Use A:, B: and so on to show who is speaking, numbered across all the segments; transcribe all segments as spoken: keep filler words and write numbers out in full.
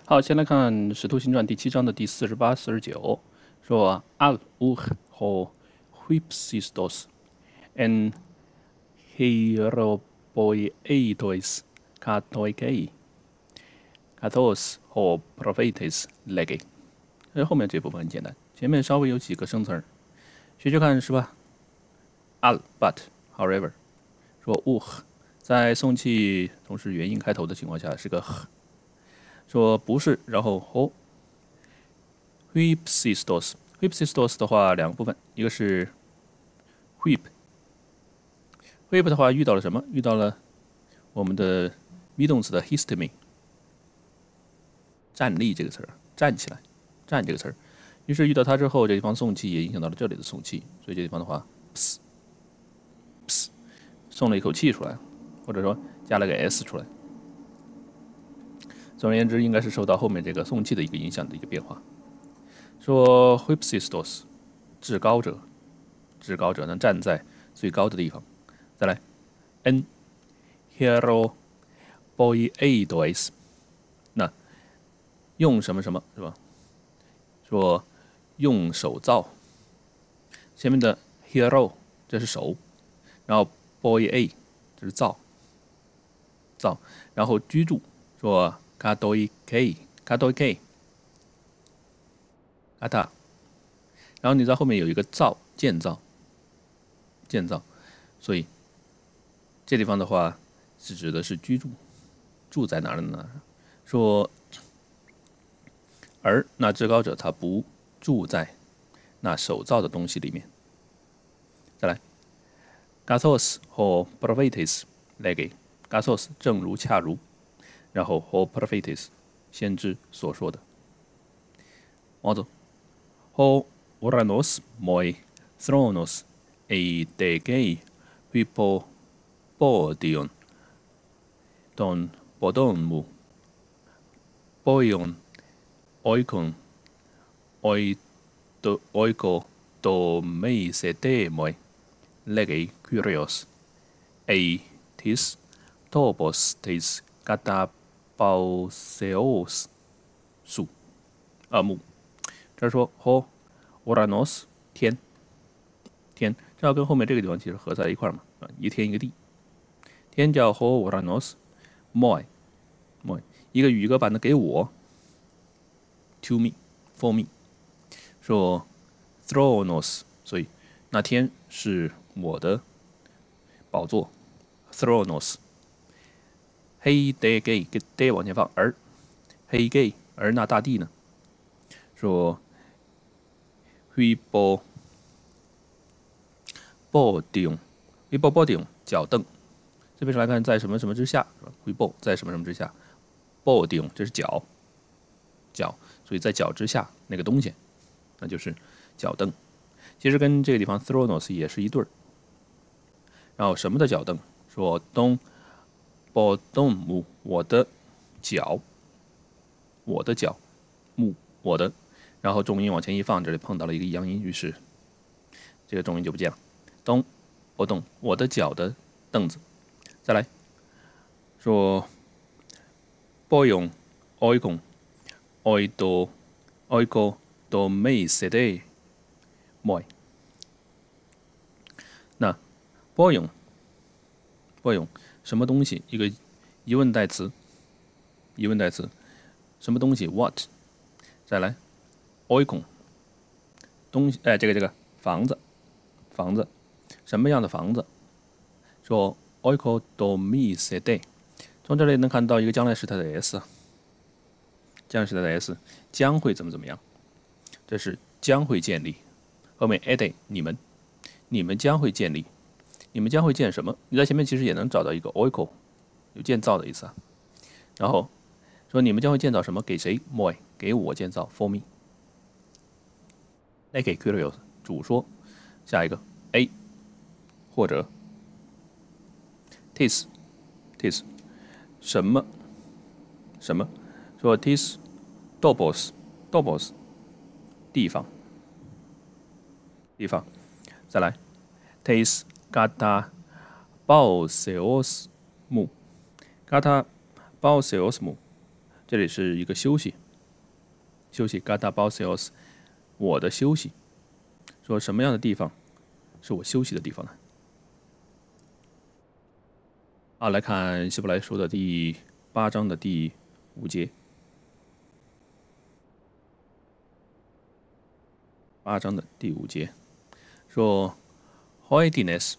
A: 好，先来看《使徒行传》第七章的第四十八、四十九，说 Al uh ho hypsistos en hieropoietos katoikei kathos ho prophetes legi。这后面这部分很简单，前面稍微有几个生词儿，学学看是吧 ？Al but however，说 uh 在送气同时元音开头的情况下是个 h。说不是，然后 ho hypsistos hypsistos 的话两个部分，一个是 hyp hyp 的话遇到了什么？遇到了我们的 be 动词的 histemi 站立这个词儿，站起来，站这个词儿。于是遇到它之后，这地方送气也影响到了这里的送气，所以这地方的话 ps ps 送了一口气出来，或者说加了个 s 出来。总而言之，应该是受到后面这个送气的一个影响的一个变化。说 hypsistos 至高者，至高者能站在最高的地方。再来 n hieropoietos， 那用什么什么是吧？说用手造，前面的 hiero 这是手，然后 poie 这是造，造，然后居住说。katoikei katoikei kata， 然后你在后面有一个造，建造，建造，所以这地方的话是指的是居住，住在哪儿呢？说而那至高者他不住在那手造的东西里面。再来 ，gathos 和 prophetes legi gathos 正如恰如。然后 ho prophetes 先知所说的，往走 ho oranos moi thronos e degei hypopodion don bodon mu boion oikon oito oiko do mei sete moi legi curios e tis topos tis kata保塞欧斯树啊木，这儿说 ho oranos 天天，这要跟后面这个地方其实合在一块儿嘛，啊，一天一个地，天叫 ho oranos moi moi， 一个语一个版的给我 to me for me， 说 thronos， 所以那天是我的宝座 thronos。黑 day gay 给 day 往前放，而黑 gay 而那大地呢？说 hypo bodium hypo bodium 脚凳，这边上来看在什么什么之下是吧 ？hypo 在什么什么之下 ，bodium 这是脚，脚，所以在脚之下那个东西，那就是脚凳。其实跟这个地方 thronos 也是一对儿。然后什么的脚凳？说东。波动木，我的脚，我的脚，木，我的，然后重音往前一放，这里碰到了一个抑扬音，于是这个重音就不见了。东，波动，我的脚的凳子。再来说，波用，oikon， oido oiko do mei sede moi。那波用，波用。什么东西？一个疑问代词，疑问代词，什么东西 ？What？ 再来 ，oikon， 东西，哎，这个这个房子，房子，什么样的房子？说 oiko do mi sede， 从这里能看到一个将来时态的 s， 将来时态的 s 将会怎么怎么样？这是将会建立，后面 ede 你们，你们将会建立。你们将会建什么？你在前面其实也能找到一个 oiko， 有建造的意思啊。然后说你们将会建造什么？给谁 ？moi 给我建造 for me。legi curios 主说，下一个 a 或者 tis tis 什么什么？说 tis topos topos 地方地方。再来 tis kata pauseos mu，kata pauseos mu 这里是一个休息，休息 Gatabaseos， 我的休息。说什么样的地方是我休息的地方呢？啊，来看希伯来书的第八章的第五节。八章的第五节说 ，Hoidines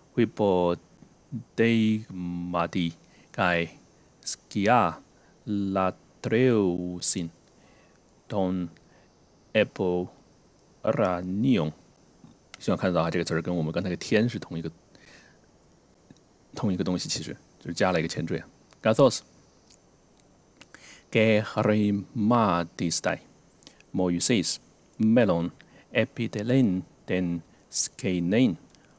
A: hypodeigmati kai skia latreusin ton eporanion。希望看得到啊，这个词儿跟我们刚才的天是同一个同一个东西，其实就是加了一个前缀啊。Gathos Gehrimatistai Moises Melon Epitelen den Skeinen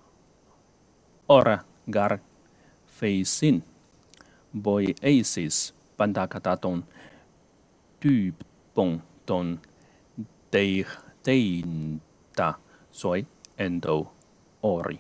A: Ora Gar Feisin Boiasis Bandakataton Dybon Don Deinda Soi Endo Ori。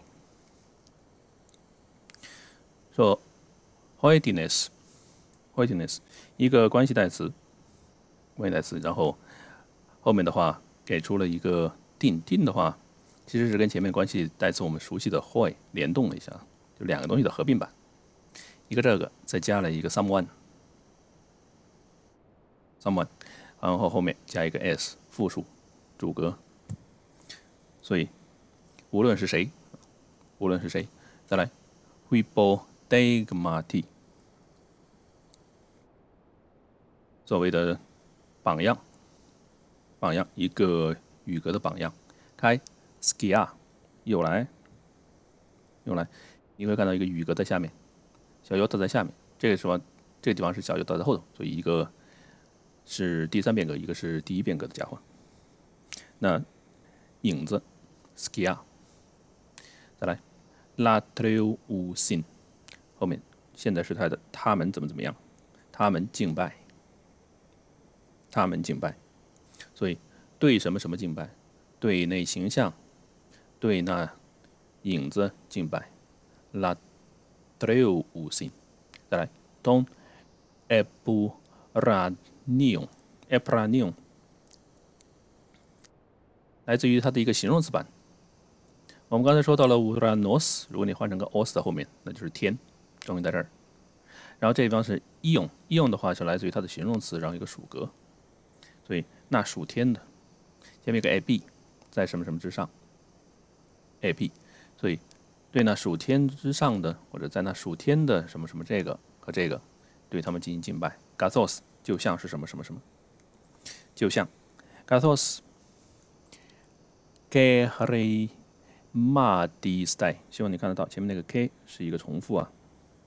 A: 说 hoidines hoidines 一个关系代词，关系代词，然后后面的话给出了一个定定的话，其实是跟前面关系代词我们熟悉的 hoi 联动了一下，就两个东西的合并版，一个这个再加了一个 someone someone， 然后后面加一个 s 复数主格，所以无论是谁，无论是谁，再来 hypodeigmati 所谓的榜样，榜样一个语格的榜样。开 skia 又来又来，你会看到一个语格在下面，小 y 在下面，这个什么？这个地方是小 y 在后头，所以一个是第三变格，一个是第一变格的家伙。那影子 skia， 再来 latreusin 后面现在时态的他们怎么怎么样？他们敬拜。他们敬拜，所以对什么什么敬拜？对那形象，对那影子敬拜。latreusin， 再来 don eporanion eporanion 来自于它的一个形容词版。我们刚才说到了 uranos， 如果你换成个 os 的后面，那就是天，重音在这儿。然后这地方是 ion，ion 的话是来自于它的形容词，然后一个属格。所以那属天的，前面一个 ab 在什么什么之上 ab， 所以对那属天之上的，或者在那属天的什么什么这个和这个，对他们进行敬拜。gathos 就像是什么什么什么，就像 gathos Gehrimatistai， 希望你看得到前面那个 k 是一个重复啊，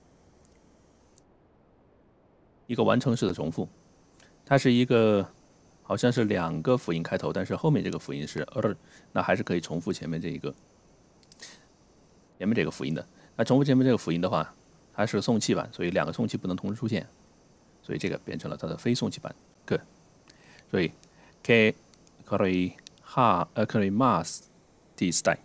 A: 一个完成式的重复，它是一个。好像是两个辅音开头，但是后面这个辅音是 er， 那还是可以重复前面这一个，前面这个辅音的。那重复前面这个辅音的话，它是送气版，所以两个送气不能同时出现，所以这个变成了它的非送气版。good， 所以 k kari ha 呃 kari mas distai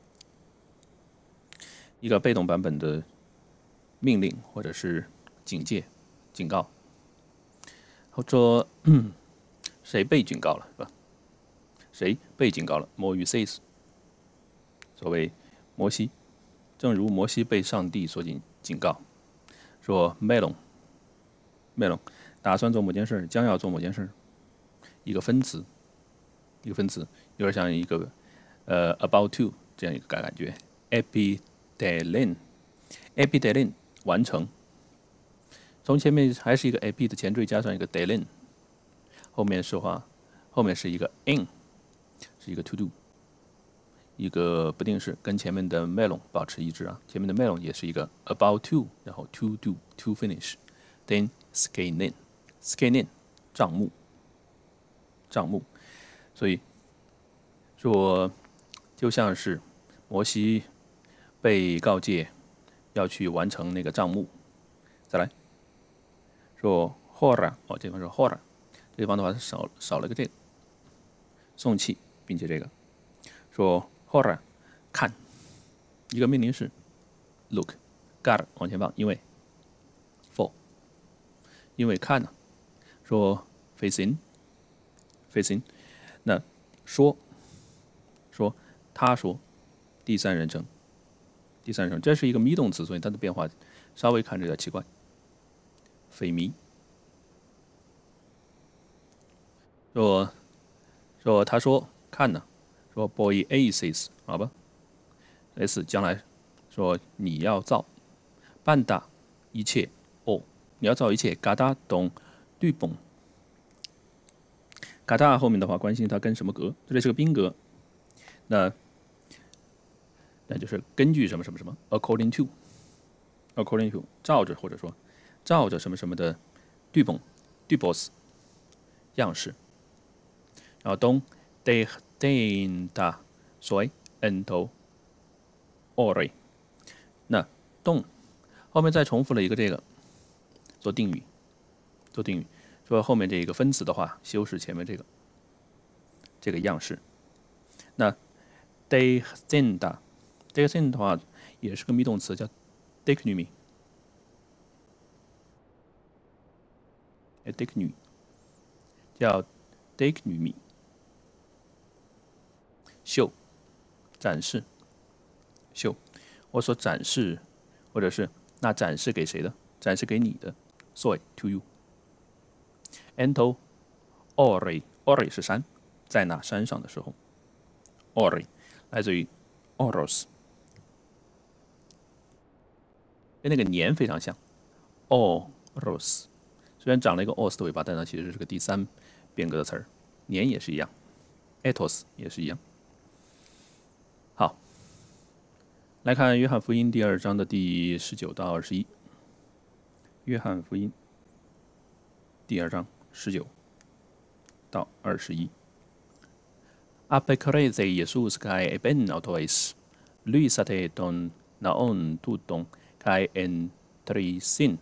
A: 一个被动版本的命令或者是警戒、警告，或者谁被警告了，是吧？谁被警告了 ？Moises， 所谓摩西，正如摩西被上帝所警警告，说 melon，melon 打算做某件事，将要做某件事，一个分词，一个分词，有点像一个呃 about to 这样一个感觉。epitelen，epitelen 完成，从前面还是一个 epi 的前缀加上一个 delen。后面是话，后面是一个 in， 是一个 to do， 一个不定式，跟前面的 melon 保持一致啊。前面的 melon 也是一个 about to， 然后 to do to finish，then skeinen skeinen 账目，账目，所以说就像是摩西被告诫要去完成那个账目。再来说 hora， 哦，这地方说 hora。这地方的话少少了个这个送气，并且这个说 hora 看一个命令式 look gar 往前放，因为 for 因为看呢、啊、 说 facing，facing，那说说他说，第三人称，第三人称，这是一个咪动词，所以它的变化稍微看着有点奇怪。非咪，说说他说看呢，说 boy A says， 好吧 ，S 将来说你要造，办大一切哦，你要造一切，嘎达懂绿崩。嘎达后面的话，关心它跟什么格？这里是个宾格，那那就是根据什么什么什么 ，according to，according to， 照着或者说照着什么什么的绿崩 ，dupos 样式，然后东 de denta soy ento ore， 那动后面再重复了一个这个做定语，做定语。说后面这一个分词的话，修饰前面这个这个样式。那 de denta， 这个 denta 的话也是个咪动词，叫 dignumi， dignumi 叫 dignumi， 秀展示秀，我所展示，或者是那展示给谁的？展示给你的 ，soy to you。ento ore ore 是山，在那山上的时候 ，ore 来自于 oros， 跟那个年非常像 ，oros， 虽然长了一个 os 的尾巴，但它其实是个第三变格的词儿，年也是一样 ，ethos 也是一样。好，来看约翰福音第二章的第十九到二十一。约翰福音第二章十九到二十一。Apecreze Jesus kai eben autois, luisate don naon tuton kai entrisin,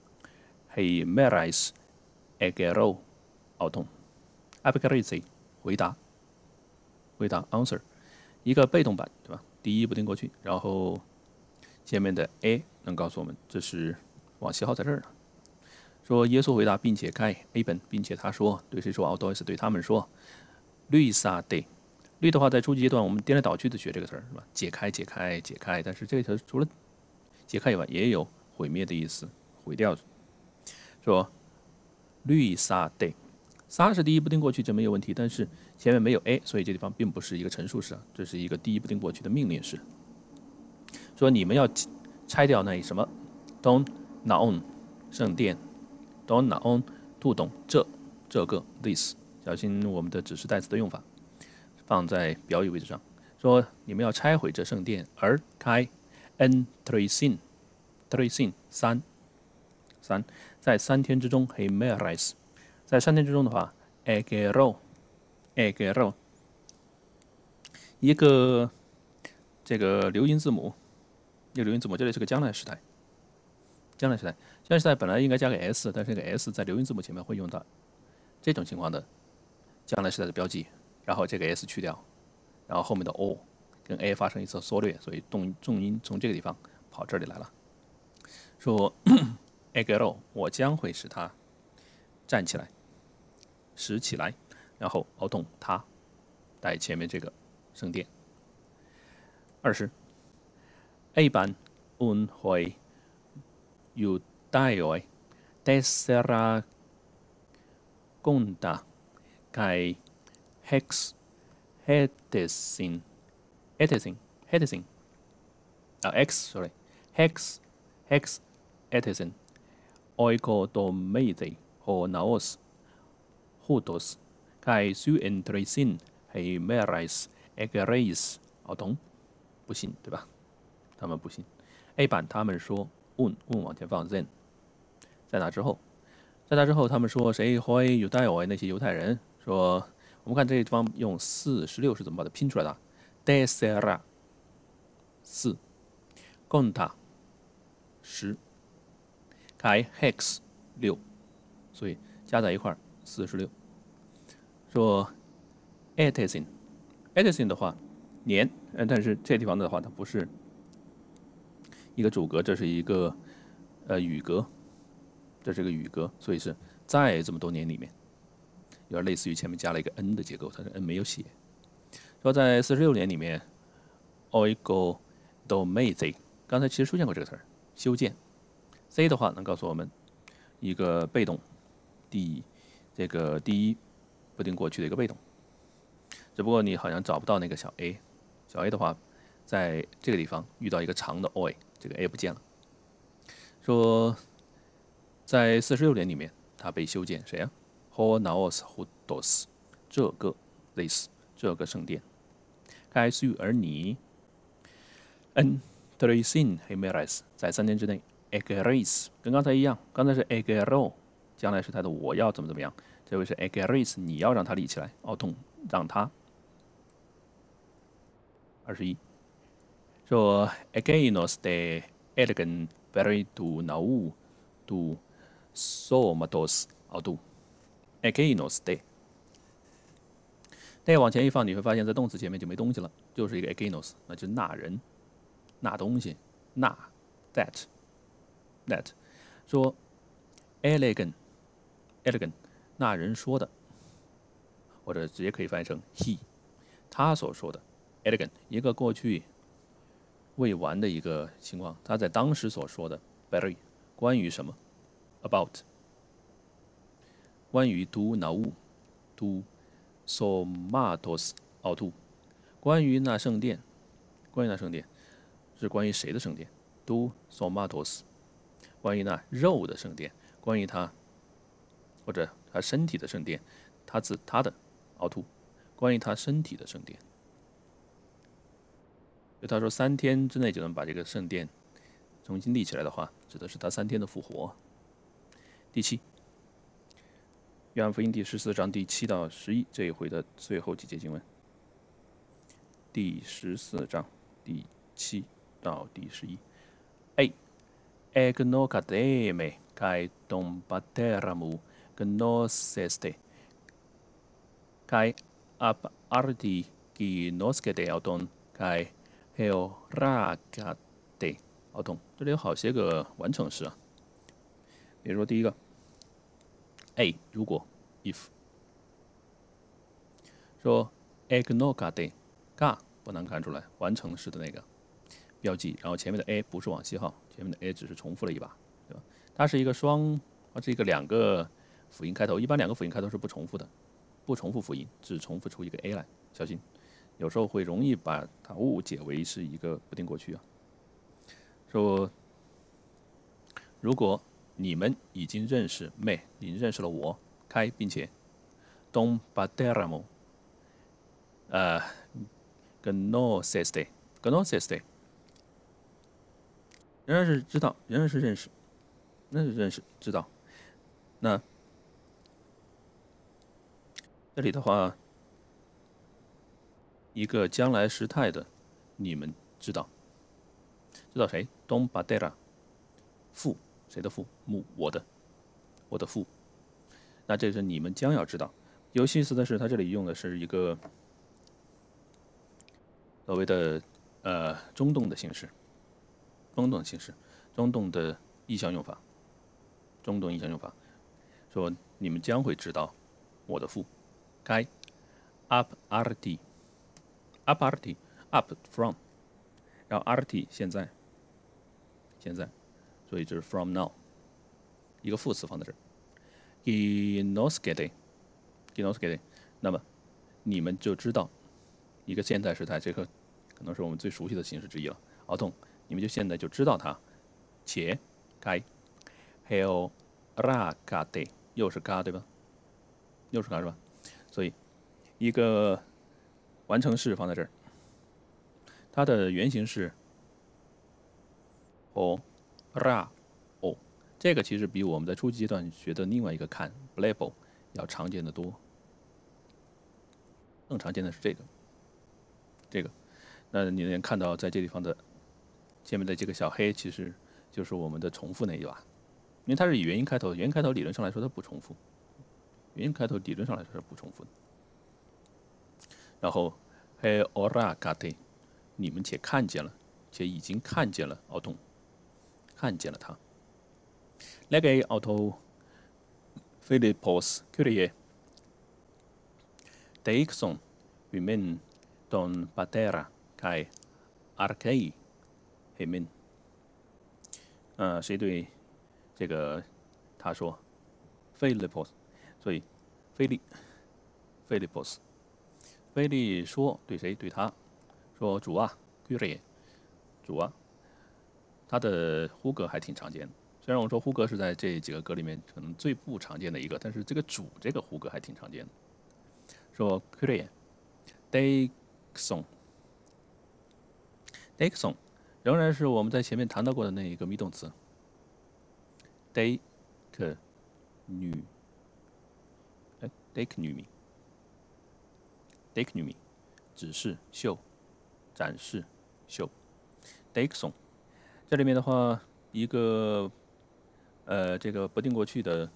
A: hei merais egero auton. Apecreze 回答，回答 answer， 一个被动版，对吧？第一不定过去，然后前面的 a 能告诉我们这是往西号在这儿呢。说耶稣回答，并且开 A 本，并且他说，对谁说 ？Autois 对他们说，律撒得，律的话在初级阶段我们颠来倒去的学这个词儿是吧？解开，解开，解开。但是这个词除了解开以外，也有毁灭的意思，毁掉。说律撒得，撒是第一不定过去，这没有问题。但是前面没有 A， 所以这地方并不是一个陈述式，这是一个第一不定过去的命令式。说你们要拆掉那什么 ，Don Naon 圣殿。Don naon 不懂这这个 this， 小心我们的指示代词的用法，放在表语位置上。说你们要拆毁这圣殿，而开 n tresin tresin 三三在三天之中 he merais 在三天之中的话 egero egero 一个这个流音字母，一个流音字母，这里是个将来时态。将来时态，将来时态本来应该加个 s， 但是这个 s 在流音字母前面会用到这种情况的将来时态的标记，然后这个 s 去掉，然后后面的 o 跟 a 发生一次缩略，所以动重音从这个地方跑这里来了。说 egero 我将会使他站起来，使起来，然后熬动他带前面这个圣殿。二十 A 版 un 会。Judaioi tessera conta kai hex hetesin hetesin hetesin 啊 x sorry hex hex hetesin oikodomede ho naos hutos kai su entresin he merais egereis 好懂不信对吧？他们不信。A 版他们说。问问往前放 then， 在那之后，在那之后，他们说谁会犹太我那些犹太人说，我们看这个地方用四十六是怎么把它拼出来的 ？desera 四 ，conta 十，开 hex 六，所以加在一块四十六。说 etesin etesin 的话年，但是这地方的话它不是。一个主格，这是一个呃语格，这是个语格，所以是在这么多年里面，有点类似于前面加了一个 n 的结构，它是 n 没有写。说在四十六年里面 o i g o do mese， 刚才其实出现过这个词儿，修建。c 的话能告诉我们一个被动，第这个第一不定过去的一个被动。只不过你好像找不到那个小 a， 小 a 的话，在这个地方遇到一个长的 oi， 这个 a 不见了。说在四十六年里面，它被修建，谁啊 ？ho naos hudos， 这个 this 这个圣殿。该须而你 n tresin hemeres 在三年之内 egeris 跟刚才一样，刚才是 egero， 将来时态的我要怎么怎么样，这位是 egeris， 你要让它立起来，奥痛让它。二十一说 egenos de elegan very to nau to somatos 奥度 egenos de。这个往前一放，你会发现在动词前面就没东西了，就是一个 egenos， 那就是那人、那东西、那 that that。说 elegant elegant 那人说的，或者直接可以翻译成 he 他所说的 elegant 一个过去未完的一个情况，他在当时所说的 very 关于什么 about 关于 do nau do somatos 奥图，关于那圣殿，关于那圣殿是关于谁的圣殿 ？do somatos， 关于那肉的圣殿，关于他或者他身体的圣殿，他自他的奥图，关于他身体的圣殿。就他说三天之内就能把这个圣殿重新立起来的话，指的是他三天的复活。第七。约翰福音第十四章第七到十一这一回的最后几节经文。第十四章第七到第十一。A egnocademe kai dom pateramu gnoseste kai ab ardi gnoscete auton kai heoragate auton。这里有好些个完成式啊，比如说第一个。A 如果 if 说 egnocade ga 不难看出来完成式的那个标记，然后前面的 a 不是往西号，前面的 a 只是重复了一把，对吧？它是一个双，它是一个两个辅音开头，一般两个辅音开头是不重复的，不重复辅音，只重复出一个 a 来，小心，有时候会容易把它误解为是一个不定过去啊。说如果你们已经认识 me， 已经认识了我，开并且 dom pateramo， 呃 gnoseste gnoseste， 仍然是知道，仍然是认识，仍然是认识知道。那这里的话，一个将来时态的，你们知道，知道谁 dom patera 父。谁的父？母，我的，我的父。那这是你们将要知道。有意思的是，它这里用的是一个所谓的呃中动的形式，中动形式，中动的意象用法，中动意象用法，说你们将会知道我的父。该 up arti up arti up from， 然后 arti 现在，现在。所以这是 from now， 一个副词放在这儿。gnoscete gnoscete， 那么你们就知道一个现在时态，这个可能是我们最熟悉的形式之一了。奥痛，你们就现在就知道它，且该 heoragate 又是嘎对吧？又是嘎是吧？所以一个完成式放在这儿，它的原型是 o ra o， 这个其实比我们在初级阶段学的另外一个看 blable 要常见的多。更常见的是这个，这个，那你能看到在这地方的前面的这个小黑，其实就是我们的重复那一把，因为它是以元音开头，元音开头理论上来说它不重复，元音开头理论上来说是不重复的。然后 heoragate， 你们且看见了，且已经看见了奥痛。看见了他。Lege auto Philippos Kyrie Deixon vimen don patera kai archei hemen。呃，谁对这个他说 Philippos， 所以菲利 Philippos， 菲利说对谁？对他说主啊 Kyrie， 主啊。他的呼格还挺常见的，虽然我说呼格是在这几个格里面可能最不常见的一个，但是这个主这个呼格还挺常见的。说 Kyrie Deixon Deixon 仍然是我们在前面谈到过的那一个 be 动词 Deix 女哎 Deixnumi Deixnumi 指示秀展示秀 Deixon。这里面的话，一个呃，这个不定过去的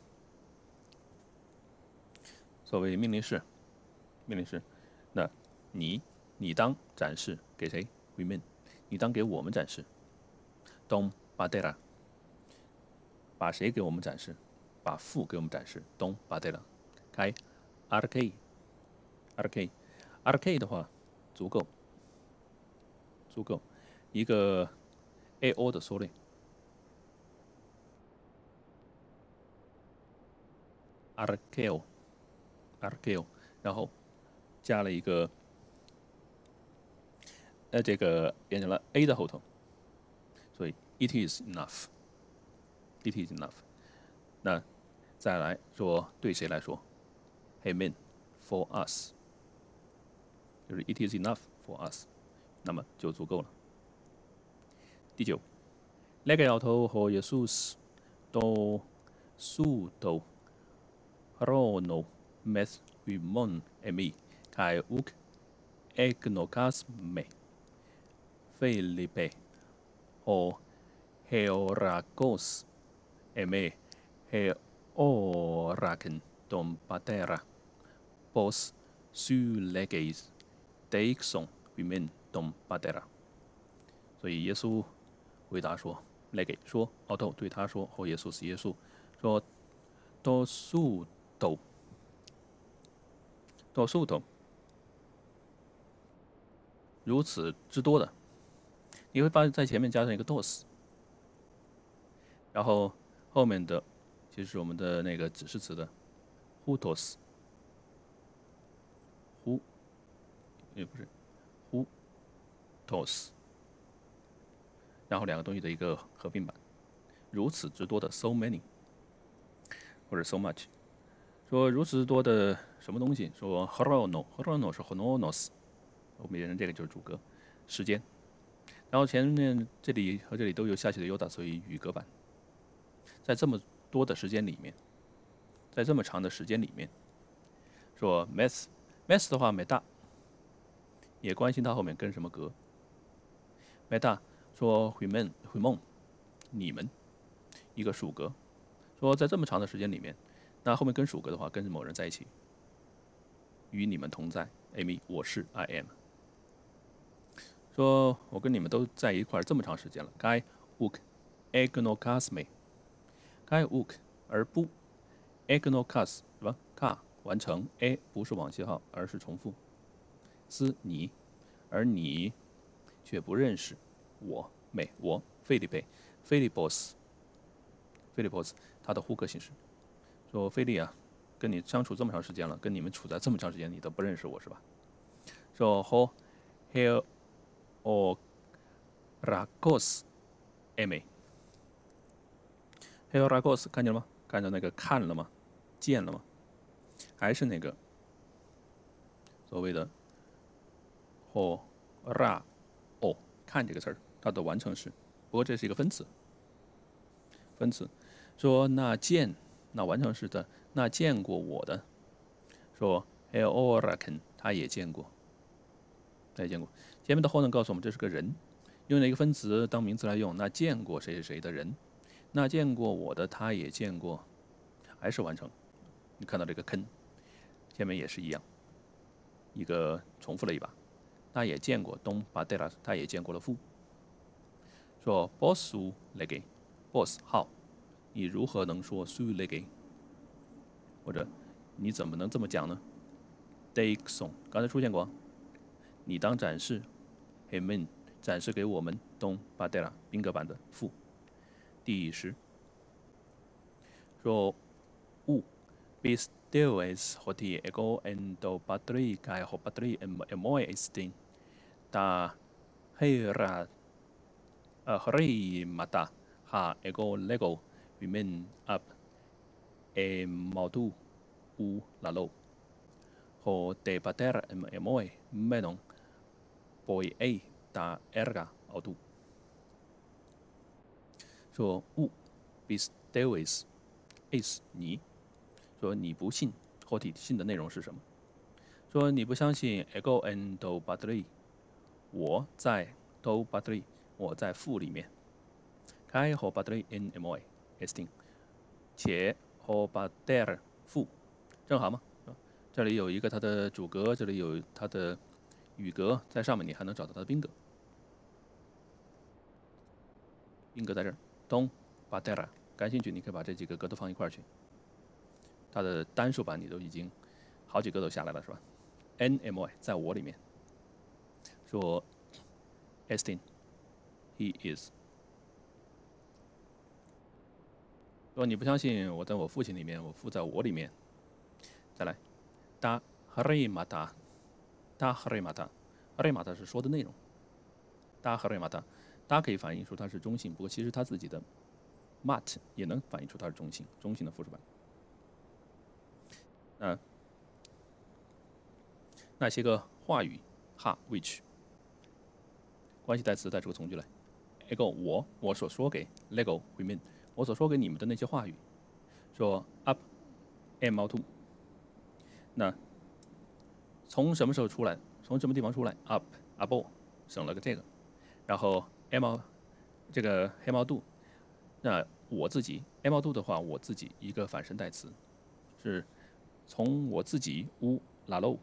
A: 所谓命令式，命令式，那你你当展示给谁 ？Women， 你当给我们展示。Dom Badera， 把谁给我们展示？把父给我们展示。Dom Badera， 开 R K R K R K 的话，足够，足够一个。A O 的缩略 ，archeo archeo， 然后加了一个呃这个变成了 A 的后头，所以 it is enough it is enough。那再来说对谁来说 ？Amen for us， 就是 it is enough for us， 那麼就足夠了。第九，呢個由頭和耶穌都蘇到 Rono meth vimon emi kai uk egnogasme Philippe和 Heoragos eme Heoraken dom patera pos suleges deixon vimen dom patera。所以耶稣回答说：“来给说，奥豆对他说，或耶稣是耶稣说，多数都，多数都，如此之多的，你会发现在前面加上一个 dos， 然后后面的其实是我们的那个指示词的 hutos， hu 也不是 hutos。”然后两个东西的一个合并版，如此之多的 so many， 或者 so much， 说如此之多的什么东西？说 hrono hrono 是 hronos， 我们人这个就是主格，时间。然后前面这里和这里都有下写的 yoda， 所以语格版。在这么多的时间里面，在这么长的时间里面，说 meth meth 的话 meta， 也关心它后面跟什么格 meta。说回梦回梦，你们一个属格，说在这么长的时间里面，那后面跟属格的话，跟某人在一起，与你们同在 ，Amy， 我是 I am。说我跟你们都在一块儿这么长时间了，该 uk egnogasme， 该 uk 而不 egnogas 什么 ka 完成 a 不是往期号，而是重复，斯你，而你却不认识。我美我菲利贝菲利波斯菲利波斯他的呼格形式说菲利啊，跟你相处这么长时间了，跟你们处在这么长时间，你都不认识我是吧？说和 Hel o Ragos Eme Hel Ragos 看见了吗？看到那个看了吗？见了吗？还是那个所谓的和 ra o 看这个词儿。它的完成式，不过这是一个分词。分词说那见，那完成式的那见过我的，说 Heoraken 他也见过，他也见过。前面的后呢告诉我们这是个人，用了一个分词当名词来用。那见过谁谁谁的人，那见过我的他也见过，还是完成。你看到这个坑，前面也是一样，一个重复了一把。他也见过东巴德拉，他也见过了父。说 boss 来给 boss 好，你如何能说 su 来给？ 或者你怎么能这么讲呢 ？Dixon 刚才出现过，你当展示 Hemin 展示给我们东巴德拉宾格版的赋。第十，说物 Bistilles hoti ego endo battery kai ho battery em emoi estin da hera 呃 heri mata ha ego lego remain up e modu u lalo ho de bater em emoi menon boy a da erga audu 说物 Bistilles is 你说你不信后体信的内容是什么？说你不相信 ego endo battery 我在 do battery 我在父里面 kai ho battery in emoi estin 且 ho bater 父正好吗？这里有一个它的主格，这里有它的语格，在上面你还能找到它的宾格。宾格在这儿，东 batera， 感兴趣你可以把这几个格都放一块儿去。它的单数版你都已经好几个都下来了，是吧 ？N M Y 在我里面说 Estin he is 说你不相信我在我父亲里面，我父在我里面。再来 Da Harimata Da Harimata Harimata 是说的内容 Da Harimata Da 可以反映出它是中性，不过其实它自己的 mat 也能反映出它是中性，中性的复数版。那那些个话语哈 which 关系代词带出个从句来 ego 我我所说给 lego remain 我所说给你们的那些话语，说 up m out to 那从什么时候出来？从什么地方出来 ？up up 省了个这个，然后 m 这个黑毛度，那我自己 m 度的话，我自己一个反身代词是从我自己乌拉漏。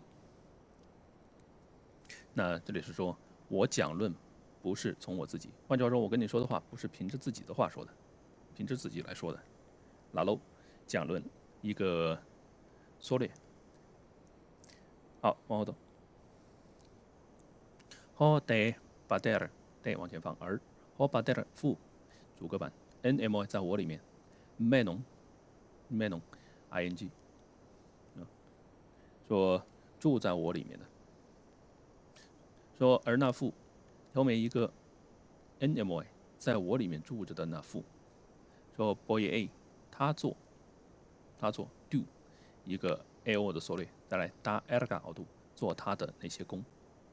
A: 那这里是说我讲论不是从我自己，换句话说，我跟你说的话不是凭着自己的话说的，凭着自己来说的。拉漏讲论一个缩略。好，往后走。ho de bader de 往前放，而 ho bader 父主格版 n m 在我里面 menon menon ing 说住在我里面的，说而那父后面一个 n m 在我里面住着的那父，说 boy a 他做他做 do 一个 a o 的缩略，再来 da erga 熬度做他的那些工。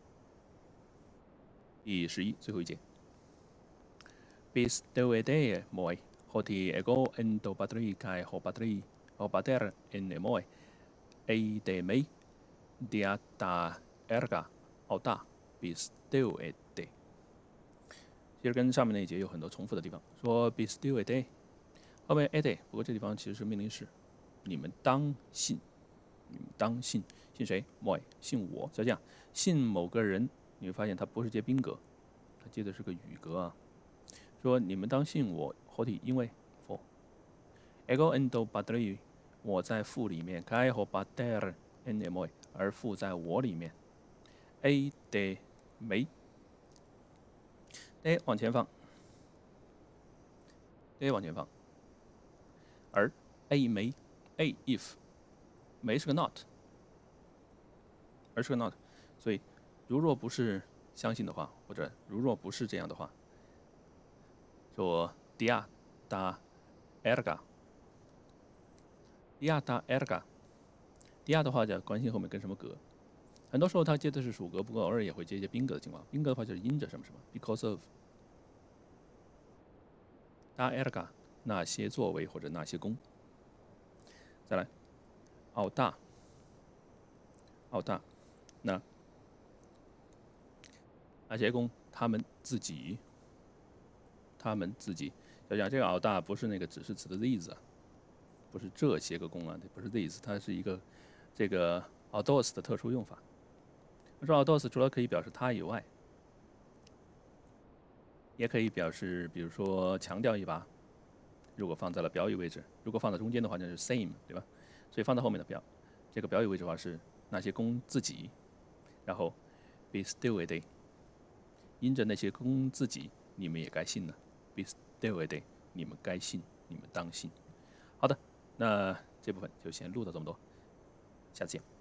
A: 第十一最后一节 bis deuede moi hoti ego endo battery kai ho battery ho bater en moi a de mei dia da erga 奥大 bis deuede 其实跟上面那一节有很多重复的地方，说 bis deuede 后面 ede 不过这地方其实是命令式，你们当信，你们当信，信谁 moi 信我，就这样信某个人，你会发现它不是接宾格，它接的是个语格啊。说你们当信我，活体因为 for ego endo battery 我在父里面 kai ho bater en moi 而父在我里面 a de 没 a 往前放 a 往前放，而 a 没 a if 没是个 not 而是个 not， 所以如若不是相信的话，或者如若不是这样的话，说 dia da erga dia da erga dia 的话叫关心后面跟什么格，很多时候它接的是属格，不过偶尔也会接一些宾格的情况。宾格的话就是因着什么什么 because of da erga 那些作为或者那些功。再来奥大奥大那那些功他们自己他们自己要讲这个奥大不是那个指示词的 these 啊，不是这些个功啊，不是 these， 它是一个这个 audos 的特殊用法。我说 audos 除了可以表示它以外，也可以表示比如说强调一把，如果放在了表语位置，如果放在中间的话就是 same， 对吧？ 所以放到后面的表，这个表语位置化是那些供自己，然后 be still a day， 因着那些供自己，你们也该信了 be still a day， 你们该信，你们当信。好的，那这部分就先录到这么多，下次见。